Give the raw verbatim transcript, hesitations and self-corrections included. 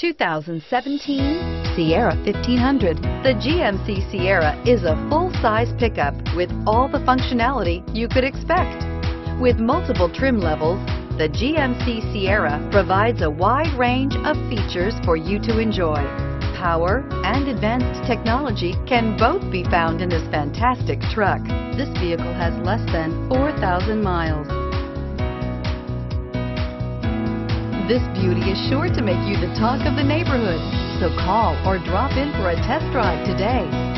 two thousand seventeen Sierra fifteen hundred. The G M C Sierra is a full-size pickup with all the functionality you could expect. With multiple trim levels, the G M C Sierra provides a wide range of features for you to enjoy. Power and advanced technology can both be found in this fantastic truck. This vehicle has less than four thousand miles. This beauty is sure to make you the talk of the neighborhood, so call or drop in for a test drive today.